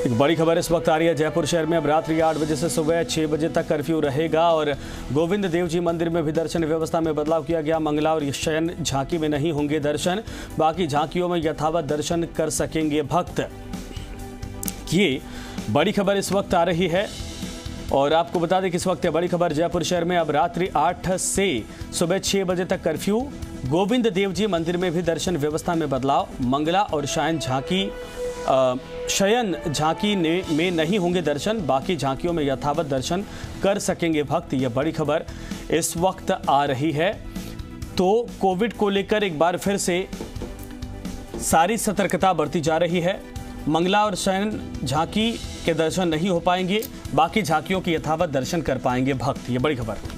एक बड़ी खबर इस वक्त आ रही है। जयपुर शहर में अब रात्रि 8 बजे से सुबह 6 बजे तक कर्फ्यू रहेगा और गोविंद देव जी मंदिर में भी दर्शन व्यवस्था में बदलाव किया गया। मंगला और शयन झांकी में नहीं होंगे दर्शन, बाकी झांकियों में यथावत दर्शन कर सकेंगे भक्त। ये बड़ी खबर इस वक्त आ रही है और आपको बता दें कि इस वक्त बड़ी खबर जयपुर शहर में अब रात्रि 8 से सुबह 6 बजे तक कर्फ्यू। गोविंद देव जी मंदिर में भी दर्शन व्यवस्था में बदलाव। मंगला और शयन झांकी में नहीं होंगे दर्शन, बाकी झांकियों में यथावत दर्शन कर सकेंगे भक्त। यह बड़ी खबर इस वक्त आ रही है। तो कोविड को लेकर एक बार फिर से सारी सतर्कता बरती जा रही है। मंगला और शयन झांकी के दर्शन नहीं हो पाएंगे, बाकी झांकियों के यथावत दर्शन कर पाएंगे भक्त। ये बड़ी खबर।